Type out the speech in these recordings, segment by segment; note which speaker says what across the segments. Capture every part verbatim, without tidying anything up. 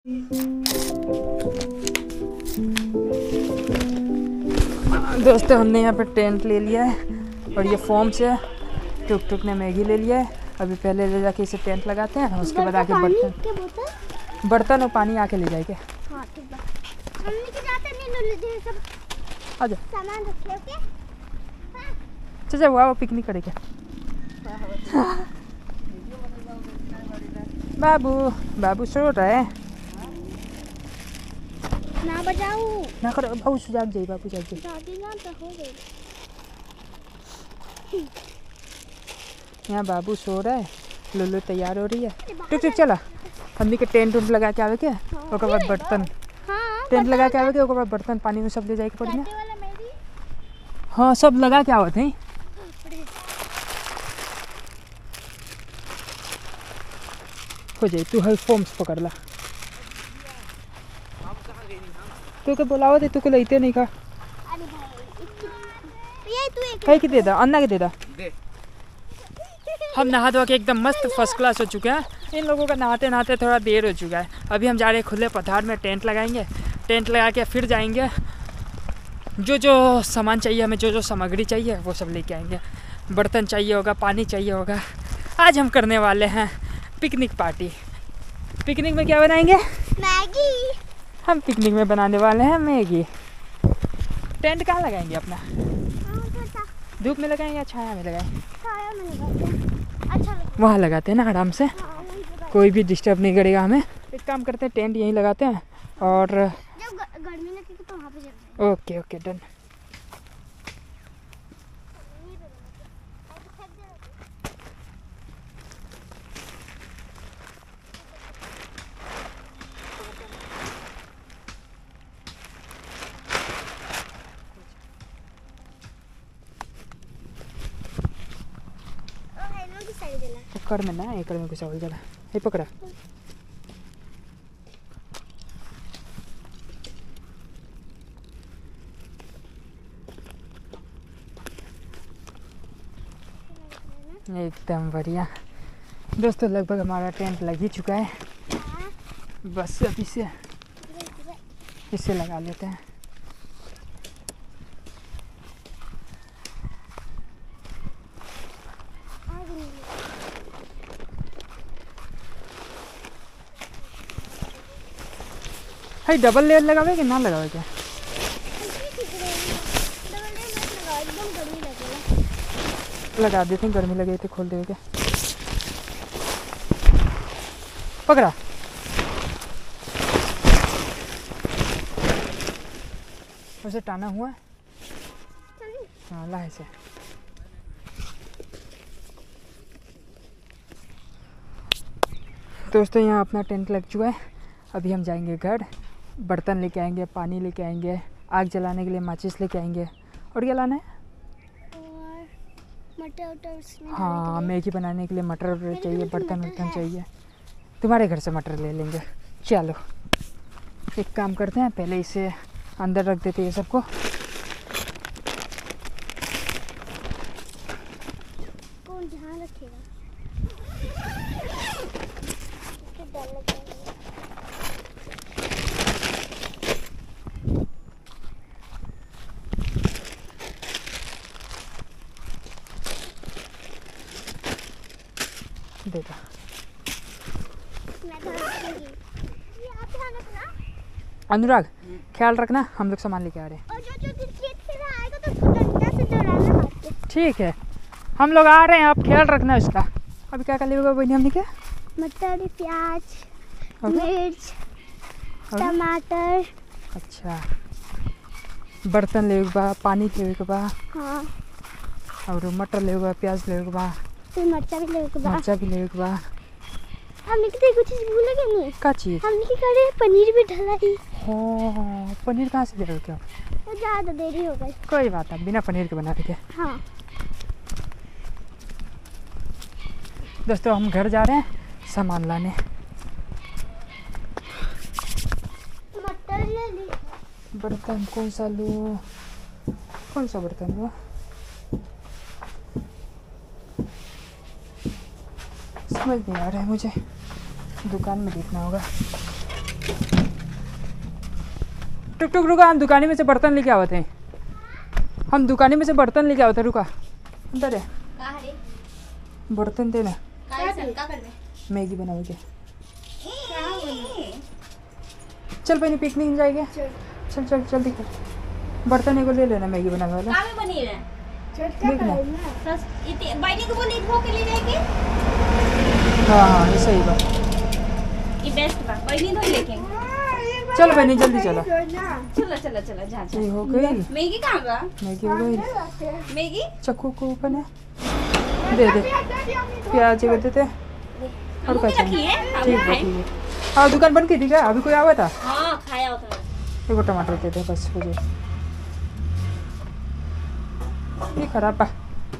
Speaker 1: दोस्तों हमने यहाँ पर टेंट ले लिया है और ये फॉर्म से टुक टुक ने मैगी ले लिया है। अभी पहले ले जाके इसे टेंट लगाते हैं, उसके बाद आके बर्तन बर्तन और पानी आके ले जाएंगे।
Speaker 2: हाँ, ठीक है।
Speaker 1: आ जा
Speaker 2: सामान रखे ओके।
Speaker 1: चाचा वो पिकनिक करेंगे। बाबू बाबू सो रहा है
Speaker 2: ना बजाऊ
Speaker 1: ना करो बाबू जाग जाइए बाबू जाग जाइए।
Speaker 2: दादी ना तो हो गई।
Speaker 1: यहाँ बाबू सो रहा है, लुल्लू तैयार हो रही है। टुक टुक चला हमनी के टेंट उंट लगा के आवे के ओकर बाद बर्तन
Speaker 2: हाँ,
Speaker 1: टेंट लगा के आवे के ओकर बाद बर्तन पानी में सब ले जाए के पड़ी ना। हाँ सब लगा के आवत है। हो जाए तू हर फॉर्म्स पकड़ ला। तू के बुलावा दे, तू को लेते नहीं का।
Speaker 2: अरे भाई ये तू एक
Speaker 1: कहीं की दे दा, अन्ना के दे दा। हम नहा धो के एकदम मस्त फर्स्ट क्लास हो चुके हैं। इन लोगों का नहाते नहाते थोड़ा देर हो चुका है। अभी हम जा रहे हैं खुले पठार में, टेंट लगाएंगे। टेंट लगा के फिर जाएंगे, जो जो सामान चाहिए हमें, जो जो सामग्री चाहिए वो सब लेके आएंगे। बर्तन चाहिए होगा, पानी चाहिए होगा। आज हम करने वाले हैं पिकनिक पार्टी। पिकनिक में क्या बनाएंगे?
Speaker 2: मैगी।
Speaker 1: हम पिकनिक में बनाने वाले हैं मैगी। टेंट कहाँ लगाएंगे अपना? धूप में लगाएंगे या छाया में लगाएंगे?
Speaker 2: छाया में लगाते हैं। अच्छा लगता
Speaker 1: वहाँ लगाते हैं ना आराम से,
Speaker 2: है। हाँ, वहीं पे लगाते
Speaker 1: कोई भी डिस्टर्ब नहीं करेगा हमें। एक काम करते हैं टेंट यहीं लगाते हैं और
Speaker 2: हैं। जब ग- गर्मी लगती तो वहाँ पे जब
Speaker 1: ओके ओके डन। पकड़ में ना एकड़ में कुछ और जला ये पकड़ा। एकदम बढ़िया दोस्तों, लगभग हमारा टेंट लग ही चुका है। बस अब इसे इसे लगा लेते हैं। भाई डबल लेयर लगावे कि ना लगावे क्या? लगा देते हैं, गर्मी लगे तो खोल देवे क्या? पकड़ा उसे टाना हुआ है। हाँ ला ऐसे। दोस्तों यहाँ अपना टेंट लग चुका है। अभी हम जाएंगे घर, बर्तन लेके आएंगे, पानी लेके आएंगे, आग जलाने के लिए माचिस लेके आएंगे। और क्या लाना है?
Speaker 2: और मटर वटर उसमें
Speaker 1: हाँ मैगी बनाने के लिए मटर वटर चाहिए,
Speaker 2: घर में
Speaker 1: बर्तन
Speaker 2: मटर
Speaker 1: वर्तन
Speaker 2: है।
Speaker 1: चाहिए। तुम्हारे घर से मटर ले लेंगे। चलो एक काम करते हैं, पहले इसे अंदर रख देते हैं सबको।
Speaker 2: कौन ध्यान रखेगा? इसके डर लगेगा।
Speaker 1: देता
Speaker 2: मैं तो रखूंगी। ये आप ध्यान रखना।
Speaker 1: अनुराग ख्याल रखना, हम लोग सामान लेके आ रहे हैं।
Speaker 2: और जो जो क्रिकेट खेलने आएगा तो उसको डंडा से डराना हाथ से।
Speaker 1: ठीक है हम लोग आ रहे हैं, आप ख्याल रखना इसका। अभी क्या कर लेगा बहनी हमने क्या?
Speaker 2: मटर, प्याज,
Speaker 1: ओके।
Speaker 2: मिर्च,
Speaker 1: और?
Speaker 2: टमाटर।
Speaker 1: अच्छा बर्तन लेवे के बा, पानी लेवे के बा,
Speaker 2: हाँ,
Speaker 1: और मटर लेवे के बा, प्याज लेवे के बा,
Speaker 2: फिर मर्चा भी लेके बा।
Speaker 1: मरचा भी लेवे के बा।
Speaker 2: हमने कितनी कुछ चीज भूल गए नहीं।
Speaker 1: का चीज़?
Speaker 2: हमने क्या करे, पनीर भी ढलाई।
Speaker 1: हाँ पनीर कहाँ से ले रहे हो क्या?
Speaker 2: तो ज़्यादा देरी हो गई।
Speaker 1: कोई बात नहीं, बिना पनीर के बना देंगे।
Speaker 2: हाँ,
Speaker 1: दोस्तों हम घर जा रहे हैं सामान लाने।
Speaker 2: मटर ले ली।
Speaker 1: बर्तन कौन सा लूँ, कौन सा बर्तन लूँ? समझ नहीं आ रहा है मुझे, दुकान में देखना होगा। टुक टुक रुका, हम दुकानी में से बर्तन लेके आवत हैं। हम दुकानी में से बर्तन लेके आवत हैं, रुका। अंदर है बर्तन देना। मैगी बनाओ के। चल बहनी पिकनिक में जाएंगे। चल चल जल्दी कर। बर्तन एगो ले लेना मैगी बनाने वाला। देखना हाँ हाँ ये सही बात। चल बहनी जल्दी चला।
Speaker 3: चलो चलो चलो जा
Speaker 1: ये हो गई
Speaker 3: मैगी कहाँ बा?
Speaker 1: मैगी हो गई।
Speaker 3: मैगी
Speaker 1: चक्कू को ऊपर है दे दे प्याज दे देते और क्या चाहिए। ठीक है ठीक है। हाँ दुकान बंद की थी क्या? अभी कोई आया था?
Speaker 3: हाँ खाया होता है।
Speaker 1: एगो टमाटर दे दे बस मुझे। ये खराब पा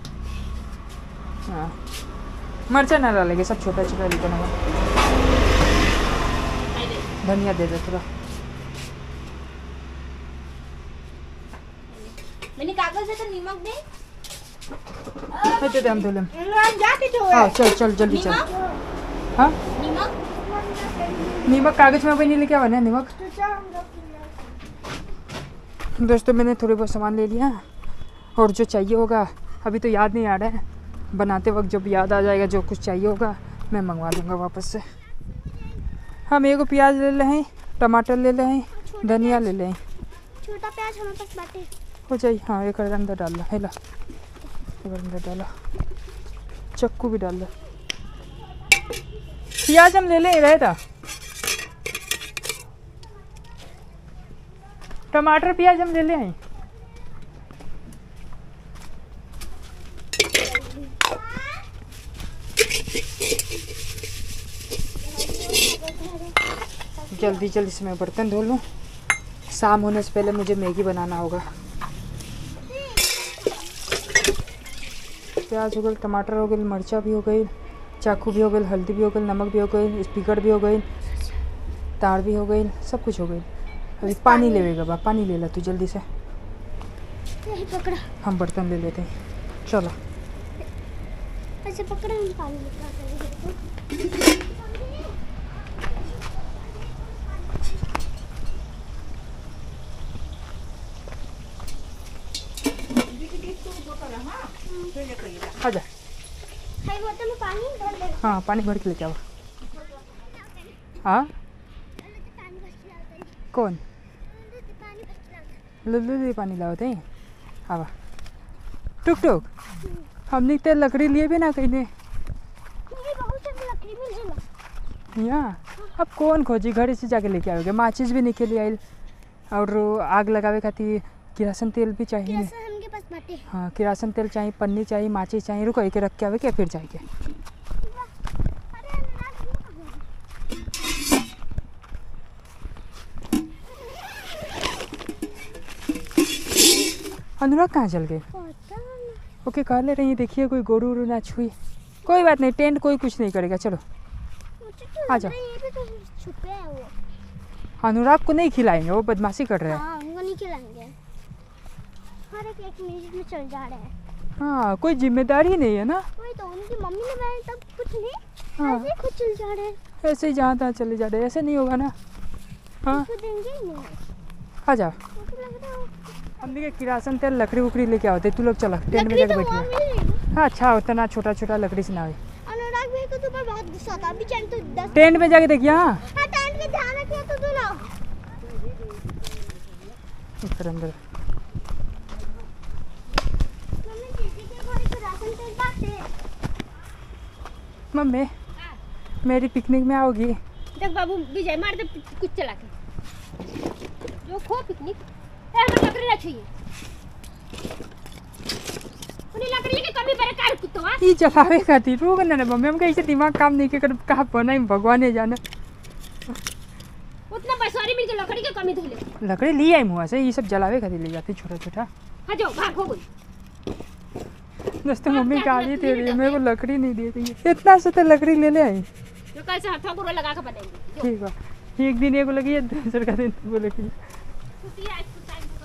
Speaker 1: हाँ मरचा ना डालेंगे, सब छोटा छोटा लेके ना। धनिया दे दे थोड़ा।
Speaker 3: मैंने कागज से तो नमक दे।
Speaker 1: दे दे हम धो लें। हाँ चल चल जल्दी चल। हाँ
Speaker 3: नमक
Speaker 1: नीमक कागज में भी नहीं लेके आवा ना नीमक। दोस्तों मैंने थोड़े बहुत सामान ले लिया और जो चाहिए होगा अभी तो याद नहीं आ रहा है, बनाते वक्त जब याद आ जाएगा जो कुछ चाहिए होगा मैं मंगवा लूँगा वापस से। हम एगो प्याज ले ले हैं, टमाटर ले ले हैं, धनिया ले ले हैं।
Speaker 2: छोटा प्याज हमारे पास बाटे
Speaker 1: हो जाए। हाँ एक अंदर डाल ला है ला एक अंदर डाला। चक्कू भी डाल ला। प्याज हम ले ले रहे था। टमाटर प्याज हम ले ले हैं। जल्दी जल्दी से मैं बर्तन धो लूँ, शाम होने से पहले मुझे मैगी बनाना होगा। प्याज हो गई, टमाटर हो गई, मिर्चा भी हो गई, चाकू भी हो गई, हल्दी भी हो गई, नमक भी हो गई, स्पीकर भी हो गई, तार भी हो गई, सब कुछ हो गई। अभी पानी लेवेगा बा, पानी ले ला तू जल्दी से।
Speaker 2: पकड़ा
Speaker 1: हम बर्तन ले लेते हैं चलो।
Speaker 2: ऐसे पकड़ा हम पानी लेकर
Speaker 1: आजा।
Speaker 2: हाय बोतल में पानी भर ले।
Speaker 1: हाँ पानी भर के लेके आओ। हाँ कौन लल्लू दे पानी लाओते हैं। आवा टुक टुक हमने तो लकड़ी लिए भी ना कहीं ने यहाँ। अब कौन खोजी, घर से जाके लेके आओगे। माचिस भी निकल आई और आग लगावे खातिर किरासन तेल भी चाहिए।
Speaker 2: हमके पास बाटे।
Speaker 1: हाँ किरासन तेल चाहिए, पन्नी चाहिए, माचिस चाहिए। रुको एक रख के आवे क्या फिर जाएंगे। अनुराग कहाँ चल गए? ओके कह ले रही है देखिए कोई गोरू वोरू ना छुई। कोई बात नहीं, टेंट कोई कुछ नहीं करेगा। चलो आ जाओ।
Speaker 2: तो छुपे है वो।
Speaker 1: अनुराग को नहीं खिलाएंगे, वो बदमाशी कर रहे हैं।
Speaker 2: हाँ, उनको नहीं खिलाएंगे। हर एक एक मिनट में चल जा रहे हैं।
Speaker 1: हाँ कोई जिम्मेदारी नहीं है ना।
Speaker 2: वही तो उनकी मम्मी ने बनाया तब कुछ नहीं।
Speaker 1: हाँ
Speaker 2: ऐसे खुद चल जा रहे हैं।
Speaker 1: ऐसे ही जहाँ तहाँ चले जा रहे हैं, ऐसे नहीं होगा ना। हाँ
Speaker 2: कुछ देंगे ही नहीं।
Speaker 1: आ जाओ।
Speaker 2: मुझे लग रहा है
Speaker 1: हम देखिए किरासन तेल लकड़ी वकड़ी लेके आओते। तू लोग चला टेंट में
Speaker 2: लकड़ी
Speaker 1: जाके
Speaker 2: तो वहाँ
Speaker 1: बैठिए।
Speaker 2: मिल रही।
Speaker 1: हाँ अच्छा उतना छोटा छोटा लकड़ी से ना हो।
Speaker 2: अनुराग भाई को तो पर बहुत गुस्सा था। अभी चैन तो दस
Speaker 1: टेंट में जाके देखिए। हाँ
Speaker 2: हाँ टेंट में ध्यान रखिए तो तू लाओ।
Speaker 1: इधर अंदर
Speaker 2: मम्मी दीदी के घर पे राशन तेल बाटे।
Speaker 1: मम्मी मेरी पिकनिक में आओगी?
Speaker 3: देख बाबू विजय मार दे कुछ चला के जो खो पिकनिक ए हमर लकड़ी ना चाहिए। उन्हें लकड़ी के कमी पर कार कुत्तवा
Speaker 1: ई चलावे खातिर रोक ना मम्मी। हम कैसे दिमाग काम नहीं कर कहाँ बनाई भगवान ने जाने।
Speaker 3: उतना पैसा मिल के लकड़ी के कमी धोले।
Speaker 1: लकड़ी ली आई मुँह से, ये सब जलावे खातिर ले जाती छोटा छोटा।
Speaker 3: हाँ जाओ भाग हो गई।
Speaker 1: दोस्तों मम्मी गाली दे रही है मेरे को, लकड़ी नहीं दे रही है। इतना से तो लकड़ी ले ले आई।
Speaker 3: जो कैसे हाथों को लगा के बनाएंगे।
Speaker 1: ठीक है एक दिन एगो लगी है, दूसरे का दिन वो लगी।
Speaker 3: कुतिया इस टाइम को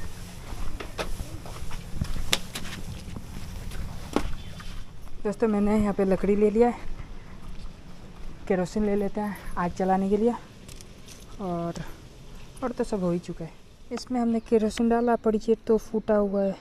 Speaker 1: दोस्तों मैंने यहाँ पे लकड़ी ले लिया है, केरोसिन ले लेते हैं आग जलाने के लिए। और और तो सब हो ही चुका है। इसमें हमने केरोसिन डाला पर ये तो फूटा हुआ है।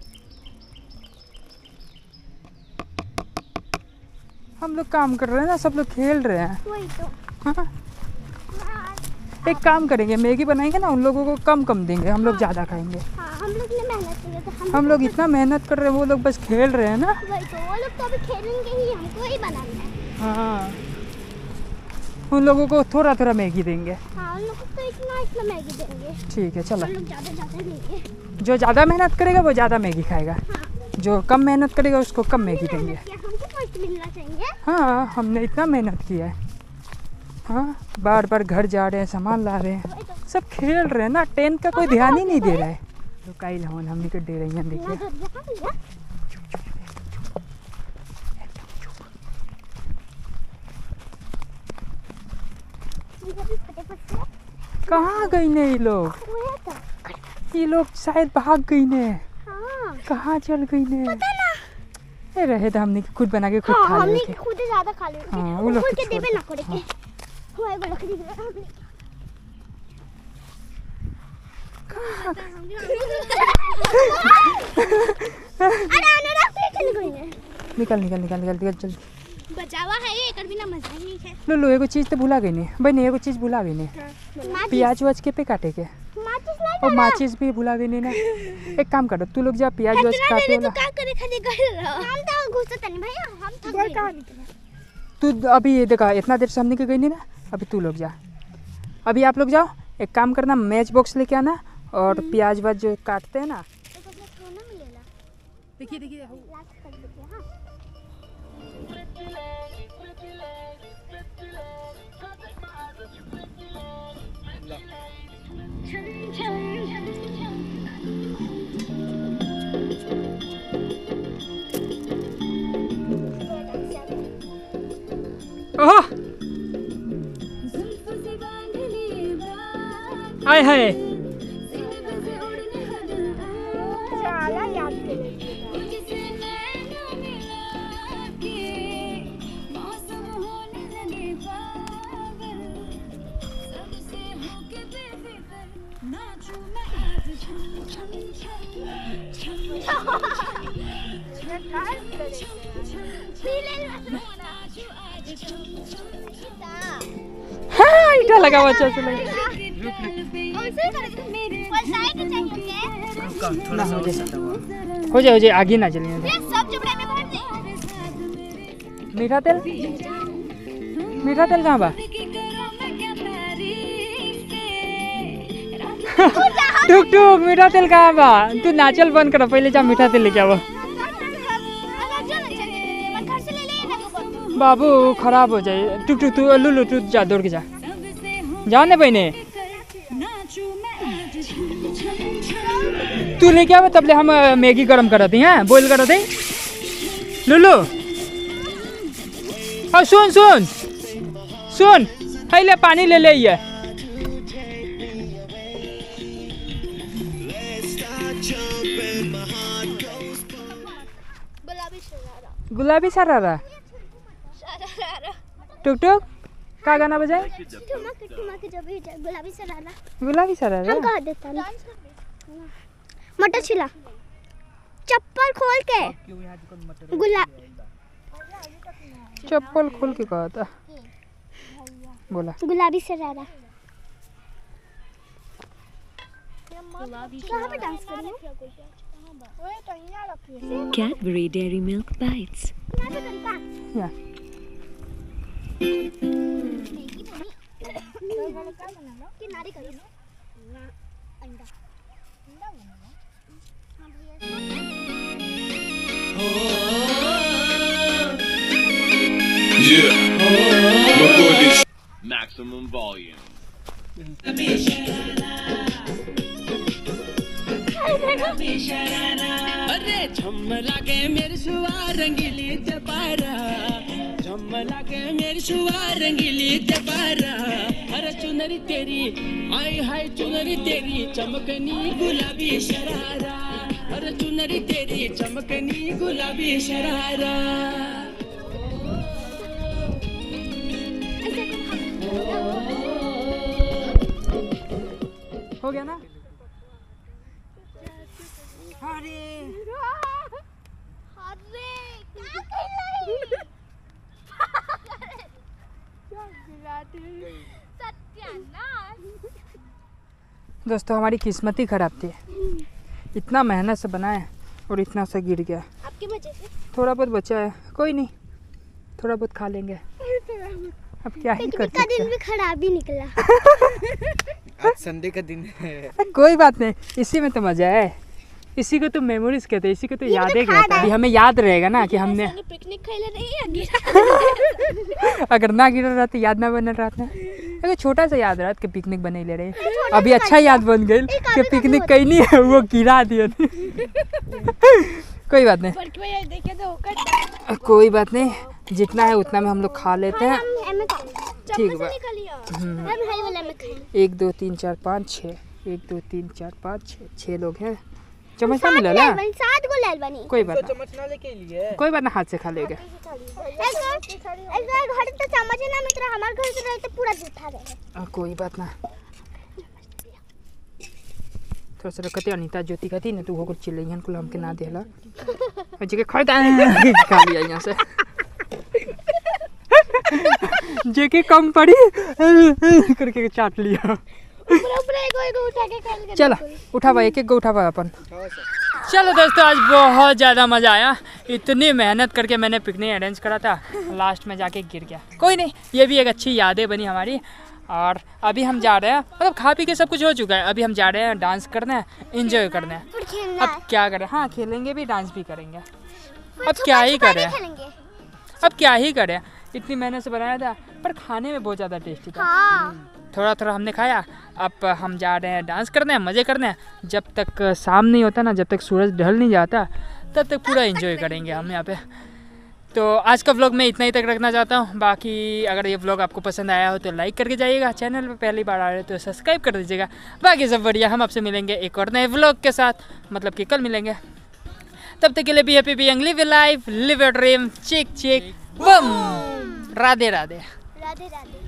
Speaker 1: हम लोग काम कर रहे हैं ना, सब लोग खेल रहे हैं।
Speaker 2: वही तो।
Speaker 1: हाँ। एक काम करेंगे, मैगी बनाएंगे ना, उन लोगों को कम कम देंगे, हम लोग ज़्यादा खाएंगे।
Speaker 2: हाँ, हम लोग ने मेहनत की है तो हम
Speaker 1: हम लोग इतना मेहनत कर रहे हैं, वो लोग बस खेल रहे हैं ना।
Speaker 2: वही तो, वो लोग तो अभी खेलेंगे ही, हमको ही बनाना है।
Speaker 1: हाँ, उन लोगों को थोड़ा थोड़ा मैगी देंगे।
Speaker 2: हाँ, उन लोगों को तो इतना इतना मैगी देंगे।
Speaker 1: ठीक है चलो।
Speaker 2: हम लोग ज़्यादा ज़्यादा लेंगे।
Speaker 1: जो ज़्यादा मेहनत करेगा वो ज़्यादा मैगी खाएगा,
Speaker 2: हाँ,
Speaker 1: जो कम मेहनत करेगा उसको कम मैगी देंगे।
Speaker 2: मेहनत किया, हमको फर्स्ट मिलना चाहिए।
Speaker 1: हाँ, हमने इतना मेहनत किया है। हाँ, बार बार घर जा रहे हैं, सामान ला रहे हैं,
Speaker 2: वही तो।
Speaker 1: सब खेल रहे हैं ना, टेंट का कोई ध्यान ही नहीं दे रहा है। तो काई लावन हमने के दे रही हैं,
Speaker 2: ना
Speaker 1: देखिए।
Speaker 2: तो यहाँ भैया। मुझे भी फटाफट से।
Speaker 1: कहाँ गई ने ये लोग?
Speaker 2: वो है तो।
Speaker 1: ये लोग शायद भाग गई ने।
Speaker 2: हाँ,
Speaker 1: कहाँ चल गई ने?
Speaker 2: पता ना।
Speaker 1: ए, रहे तो हमने खुद बना के खुद
Speaker 2: हाँ,
Speaker 1: खा ले
Speaker 2: हमने
Speaker 1: थे।
Speaker 2: खुद ज़्यादा खा लिए।
Speaker 1: हाँ, वो लोग
Speaker 2: ऊपर
Speaker 1: को
Speaker 2: के
Speaker 1: छोड़
Speaker 2: देवे
Speaker 1: दो।
Speaker 2: ना करेंगे। वो एगो लकड़ी दे हमने। अरे अनुराग पे चल गई ने।
Speaker 1: निकल निकल निकल निकल निकल चल।
Speaker 2: बचावा है ये, कर बिना मजा ही नहीं है।
Speaker 1: लो लो, एगो चीज़ तो भुला गई ने भाई, नहीं एगो चीज़ भुला गई ने।
Speaker 2: माचिस
Speaker 1: प्याज वाज के पे काटे के,
Speaker 2: माचिस नहीं
Speaker 1: और माचिस भी भुला गई ने ना। एक काम करो, तू लोग जा प्याज वाज काटे वाला।
Speaker 2: का करे खाली कर रहा हम तो घुसत नहीं भैया, हम तो गए कहां निकले।
Speaker 1: तू अभी ये देखा, इतना देर से हमने के गई नहीं ना, अभी तू लोग जा। अभी आप लोग जाओ, एक काम करना, मैच बॉक्स लेके आना और प्याज वाज जो काटते हैं ना।
Speaker 2: तो कुछ सोना मिलेगा।
Speaker 1: देखिए देखिए,
Speaker 2: लास्ट कर देते हैं। हां,
Speaker 1: ओह हाय हाय,
Speaker 2: चला याद कर।
Speaker 1: हाँ इटा लगा हुआ, चल चल।
Speaker 2: थोड़ा सा
Speaker 1: हो जाए हो जाए, आगे ना चलिए।
Speaker 2: सब जबड़े में भर दे।
Speaker 1: मीठा तेल, मीठा तेल कहाँ बा? टुक टुक, मीठा तेल कहाँ बा? तू नाचल बंद कर, पहले जा मीठा तेल लेके आओ। बाबू खराब हो जाए। टुक टुक, तू लुलु तू जा, दौड़ के जा, जाओ ने बहने। तू लेके आओ, तब ले हम मैगी गरम कर दी हैं, बॉईल कर दी। लुलु और सुन सुन सुन, है ले पानी ले ले ये। गुलाबी सरारा। टुक टुक, का गाना बजाए?
Speaker 2: ठुमक ठुमक जब भी जाए, गुलाबी सरारा।
Speaker 1: गुलाबी सरारा।
Speaker 2: हम कह देता ना। मटर छिला, चप्पल खोल के, गुला
Speaker 1: चप्पल खोल के कहा था, बोला
Speaker 2: गुलाबी सरारा। कहाँ पे डांस करी है?
Speaker 4: Cadbury Dairy Milk Bites.
Speaker 1: या
Speaker 2: किनारे करी ना अंडा अंडा बनाना।
Speaker 5: Yeah. My boy is maximum volume.
Speaker 6: अरे झमला के मेरे सुवार रंगीली दबारा, झमला के मेरी सुवार रंगीली दबारा। अरे चुनरी तेरी आई हाय, चुनरी तेरी चमकनी गुलाबी शरारा। अरे चुनरी तेरी चमकनी गुलाबी शरारा।
Speaker 1: हो गया ना? अरे
Speaker 2: अरे क्या कर रही सत्यानाश।
Speaker 1: दोस्तों हमारी किस्मत ही खराब थी, इतना मेहनत से बनाया और इतना सा गिर गया।
Speaker 2: आपकी वजह से
Speaker 1: थोड़ा बहुत बचा है, कोई नहीं, थोड़ा बहुत खा लेंगे। अब क्या ही कर
Speaker 2: पिकनिक का
Speaker 1: सकते
Speaker 2: दिन
Speaker 1: हैं।
Speaker 2: भी खराब ही निकला।
Speaker 7: आज संडे का दिन है।
Speaker 1: कोई बात नहीं, इसी में तो मजा है, इसी को तो मेमोरीज कहते हैं, इसी को तो यादें कहते हैं। अभी हमें याद रहेगा ना कि हमने
Speaker 2: पिकनिक खेले नहीं है।
Speaker 1: अगर ना गिर रहा तो याद ना बन रहा था। अगर छोटा सा याद रहा कि पिकनिक बने ले रहे, अभी अच्छा याद बन गई कि पिकनिक कहीं नहीं है, वो गिरा दिया। कोई बात नहीं,
Speaker 2: देखे तो
Speaker 1: कोई बात नहीं, जितना है उतना में हम लोग खा लेते हैं। ठीक बा। एक दो तीन चार पाँच छः, एक दो तीन चार पाँच छः, छः लोग हैं। चम्मच ना मिला ना,
Speaker 2: सात गो लेल बनी।
Speaker 1: कोई बात ना,
Speaker 7: चम्मच ना लेके लिए।
Speaker 1: कोई बात ना, हाथ से खा लेगा।
Speaker 2: एक एक घर तो चम्मच ना मित्र हमारे घर से रहते पूरा जूठा रहे।
Speaker 1: आ, कोई बात ना, थोड़ा सा रखते अनीता ज्योति कहती ना, तू हो कुछ चिल्लाइहन कुल हमके ना देला जगह खरीदा खा लिया यहाँ से। जेके कम पड़ी करके चाट लिया। चलो उठावा, एक एक गो उठावा अपन। चलो दोस्तों, आज बहुत ज़्यादा मज़ा आया। इतनी मेहनत करके मैंने पिकनिक अरेंज करा था, लास्ट में जाके गिर गया। कोई नहीं, ये भी एक अच्छी यादें बनी हमारी। और अभी हम जा रहे हैं, मतलब खा पी के सब कुछ हो चुका है, अभी हम जा रहे हैं डांस करने हैं, इंजॉय करने हैं। अब क्या करें, हाँ खेलेंगे भी, डांस भी करेंगे। अब क्या ही करें, अब क्या ही करें, इतनी मेहनत से बनाया था, पर खाने में बहुत ज़्यादा टेस्टी था।
Speaker 2: हाँ।
Speaker 1: थोड़ा थोड़ा हमने खाया। अब हम जा रहे हैं डांस करने हैं, मज़े करने हैं। जब तक शाम नहीं होता ना, जब तक सूरज ढल नहीं जाता, तब तक पूरा एंजॉय करेंगे हम यहाँ पे। तो आज का व्लॉग मैं इतना ही तक रखना चाहता हूँ। बाकी अगर ये व्लॉग आपको पसंद आया हो तो लाइक करके जाइएगा, चैनल पे पहली बार आ रहे हो तो सब्सक्राइब कर दीजिएगा। बाकी सब बढ़िया, हम आपसे मिलेंगे एक और नए व्लॉग के साथ, मतलब कि कल मिलेंगे। तब तक के लिए be happy, be young, live your life, live your dream, chick chick bomb. Radhe Radhe.
Speaker 2: Radhe Radhe.